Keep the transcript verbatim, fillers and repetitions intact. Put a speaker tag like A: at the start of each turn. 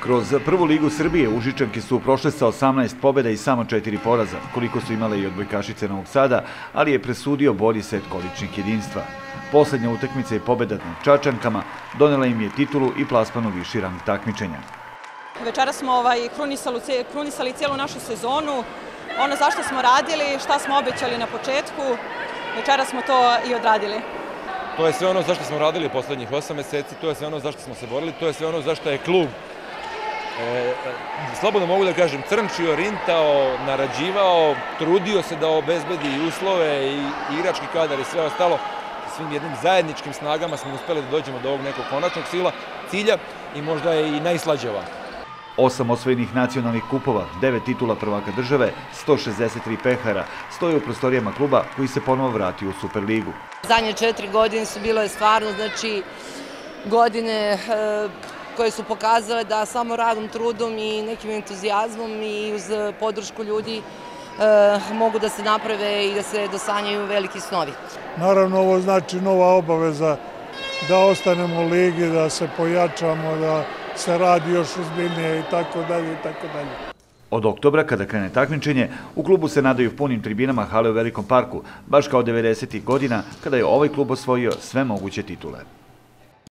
A: Kroz prvu ligu Srbije Užičanke su prošle sa osamnaest pobjeda i samo četiri poraza, koliko su imale i odbojkašice Novog Sada, ali je presudio bolji set količnih jedinstva. Poslednja utakmica i pobjeda nad Čačankama donela im je titulu i plasman u viši rang takmičenja.
B: Večera smo ovaj, krunisali, krunisali cijelu našu sezonu, ono zašto smo radili, šta smo obećali na početku, večera smo to i odradili.
C: To je sve ono zašto smo radili poslednjih osam meseci, to je sve ono zašto smo se borili, to je sve ono zašto je klub, e, slobodno mogu da kažem, crnčio, rintao, narađivao, trudio se da obezbedi uslove i igrački kadar i sve ostalo. Svim jednim zajedničkim snagama smo uspeli da dođemo do ovog nekog konačnog sila, cilja i možda je i najslađava.
A: Osam osvojenih nacionalnih kupova, devet titula prvaka države, sto šezdeset tri pehara stoje u prostorijama kluba koji se ponovo vratio u Superligu.
D: Zadnje četiri godine su bile stvarno, znači, godine koje su pokazale da samo radom, trudom i nekim entuzijazmom i uz podršku ljudi mogu da se naprave i da se dosanjaju veliki snovi.
E: Naravno, ovo znači nova obaveza da ostanemo u ligi, da se pojačamo, da se radi još ozbiljnije i tako dalje i tako dalje.
A: Od oktobra, kada krene takmičenje, u klubu se nadaju punim tribinama hale u Velikom parku, baš kao devedesetih godina, kada je ovaj klub osvojio sve moguće titule.